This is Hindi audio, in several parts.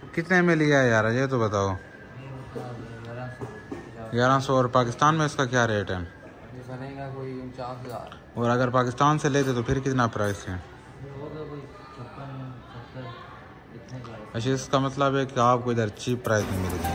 कितने में लिया है यार, ये तो बताओ। 1100। और पाकिस्तान में इसका क्या रेट है? कोई 49,000। और अगर पाकिस्तान से लेते तो फिर कितना प्राइस है? अच्छा, इसका मतलब है कि आपको इधर चीप प्राइस में मिलेगी।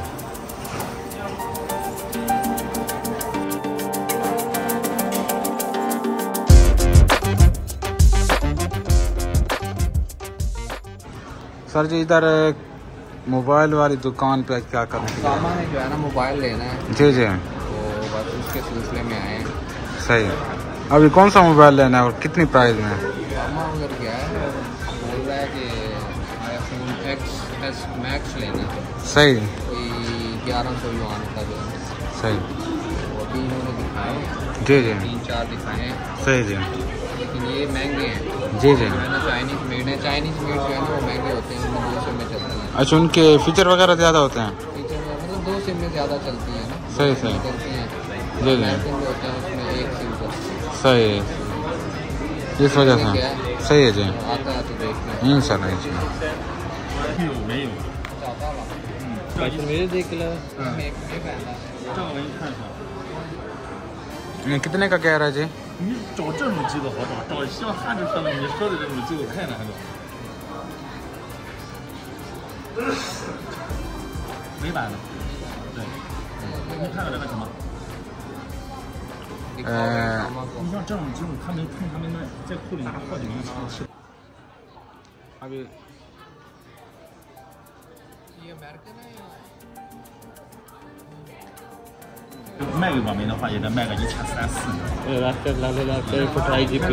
सर जी, इधर मोबाइल वाली दुकान पे क्या करना है? सामान है जो है ना, मोबाइल लेना है। जी जी, तो बस उसके सिलसिले में आए हैं। सही। अभी कौन सा मोबाइल लेना है और कितनी प्राइस में? सामान उधर गया है, बोल रहा है कि iPhone XS Max लेना है। सही। कोई 1100 युआन का जो है। सही। वो भी इन्होंने दिखाए। जी जी। 3-4 दिखाए हैं। सही जी। लेकिन ये महंगे हैं। जी जी। मैंने चाइनीज़ मेड है। चाइनीज़ मेड जो है ना वो महंगे होते हैं, उनमें 2 सिम में चलती हैं। अच्छा, उनके फीचर वगैरह ज़्यादा होते हैं? फीचर मतलब 2 सिम में ज़्यादा चलती हैं ना। सही सही। चलती हैं। जी जी। अमेरिकन जो होते हैं उसमें 1 सिम चलती है। सही, इस वजह से सही है जी। आता है तो देखते हैं। इंशाल्लाह। ये कितने का कह रहा है जी? 你找这种机子好找，找像汉字上面你说的这种机子太难找。美版的，对。你看到这个什么？你像这种机子，他们看他们那在库里拿好几年了。 अभी ये अमेरिकन है या 卖给网民的话，也得卖个1300-1400。 128 GB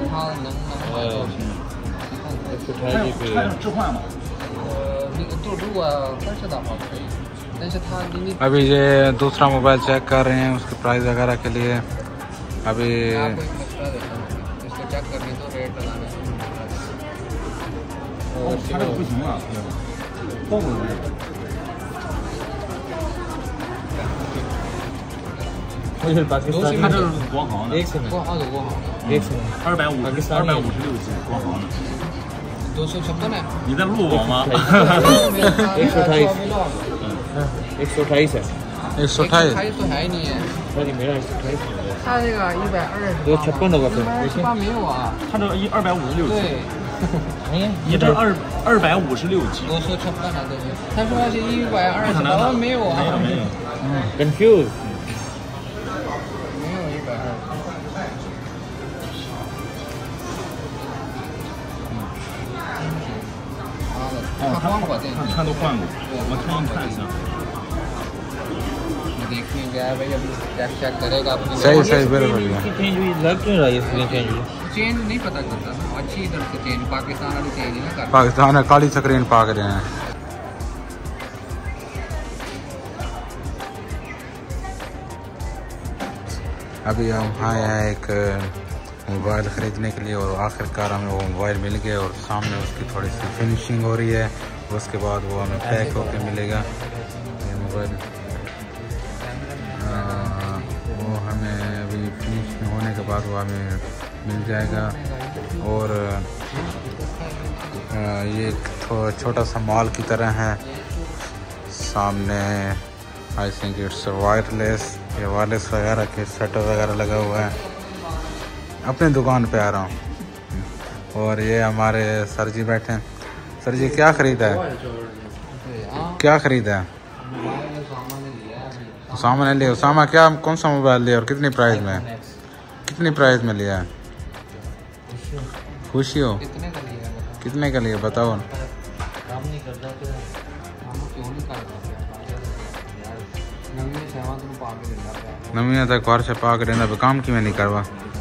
128 GB 它要置换吗？ तो रुआ कैसे दाम आप ऐसे था नहीं। अभी ये दूसरा मोबाइल चेक कर रहे हैं उसके प्राइस वगैरह के लिए। अभी आपको एक मसला देता हूँ, इसको चेक करने दो, रेट लगाने से। 它这个不行啊，包裹的。 पाकिस्तान 它这是国行的， एक से वो हाँ वो हाँ 1से 256 G 国行的。 256 है। 你在录我吗？ 128 है 128। तो है ही नहीं है। सॉरी मेरा 128 它这个120 256 होगा फिर 128没有啊。 它这256 G， 对， नहीं है 你这256 G， 256啊，对对。他说是128，没有啊。 没有。 कंफ्यूज 没有120。他换过这个， 他都换过，我看一下。 देखने गया भाई, अभी चेक चेक करेगा अपनी। सही सही, बिल्कुल। चेंज हुई लग क्यों रहा है इसमें चेंज हुई? चेंज नहीं पता चलता ना, अच्छी इधर से चेंज पाकिस्तान वाली चेंज नहीं करता। पाकिस्तान में काली स्क्रीन पाक रहे हैं। अभी हम आए हैं एक मोबाइल ख़रीदने के लिए और आखिरकार हमें वो मोबाइल मिल गया और सामने उसकी थोड़ी सी फिनिशिंग हो रही है। उसके बाद वो हमें पैक होकर मिलेगा ये मोबाइल। वो हमें अभी फिनिशिंग होने के बाद वो हमें मिल जाएगा। और ये छोटा सा मॉल की तरह है। सामने आई थिंक इट्स वायरलेस, ये वायरलेस वगैरह के सेटअप वगैरह लगा हुआ है। अपनी दुकान पे आ रहा हूँ और ये हमारे सर जी बैठे हैं। सर जी क्या ख़रीदा है? क्या ख़रीदा है? उसामा ने लिया। उसामा क्या, कौन सा मोबाइल लिया और कितनी प्राइस में? कितनी प्राइस में लिया है? खुशी हो? कितने का लिया बताओ। नवी तक घर से पाक रहना काम की मैं नहीं करवा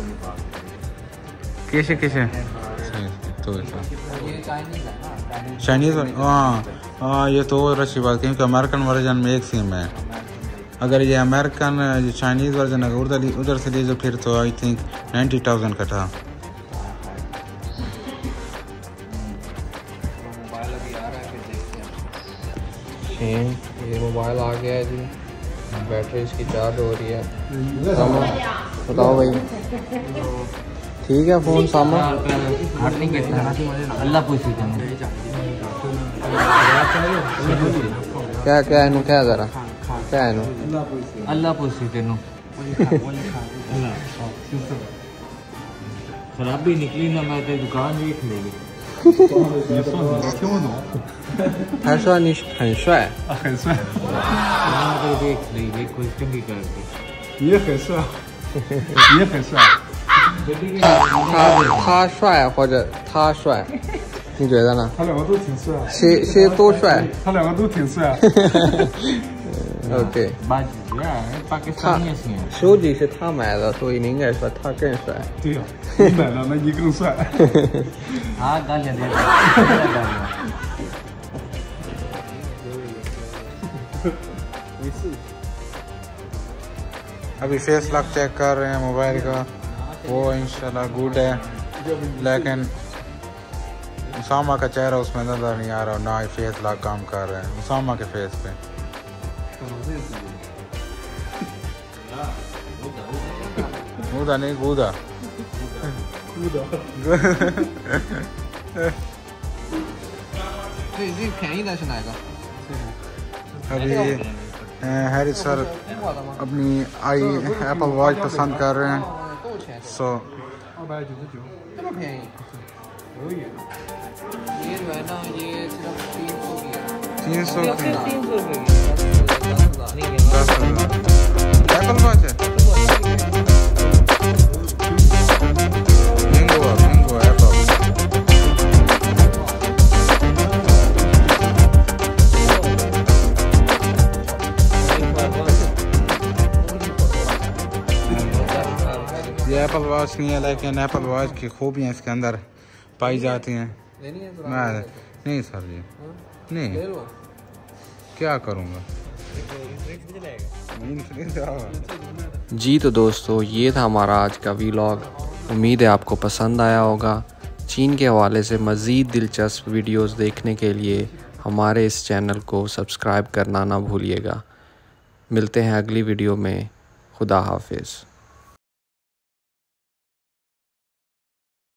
कैसे कैसे तो चाइनीज़। हाँ ये तो और अच्छी बात, क्योंकि अमेरिकन वर्जन में एक सिम है। अगर ये अमेरिकन जो चाइनीज़ वर्जन अगर उधर से लीजिए फिर तो आई थिंक 90,000 का था। ये मोबाइल आ गया है जी, बैटरी इसकी चार्ज हो रही है। बताओ भाई ठीक है फोन सामा हट नहीं करता अल्लाह पूछी तेनू क्या क्या है क्या जरा क्या है अल्लाह पूछी तेनू खराबी निकली ना मैं तेरी दुकान देख लेगी 他说你很帅很帅， देख लेगी कोई चंगी करके 你也很帅，你也很帅。 他帅或者他帅你觉得呢他两个都挺帅， 谁都帅他两个都挺帅。 OK बाजी यार पाकिस्तानी ऐसी हैं 手机是他买的所以你应该说他更帅对呀，你买了，那你更帅。 हाँ गालियाँ दे अभी फेस लॉक चेक कर रहे हैं मोबाइल का वो इंशाल्लाह गुड है लेकिन उसामा का चेहरा उसमें नज़र नहीं आ रहा ना ही फेस लॉक काम कर रहे हैं उसामा के फेस पे गूदा नहीं गूदा अभी हैरिस सर अपनी एप्पल वॉच पसंद कर रहे हैं सो 这么便宜？ये जो है ना ये सिर्फ 300 की है। 300 एप्पल वॉच है बिंगो एप्पल ये एप्पल वॉच नहीं है लेकिन एप्पल वॉच की खूबियाँ इसके अंदर पाई जाती हैं नहीं सर जी नहीं क्या करूँगा जी तो दोस्तों ये था हमारा आज का वीलॉग उम्मीद है आपको पसंद आया होगा चीन के हवाले से मज़ीद दिलचस्प वीडियोस देखने के लिए हमारे इस चैनल को सब्सक्राइब करना ना भूलिएगा मिलते हैं अगली वीडियो में खुदा हाफिज़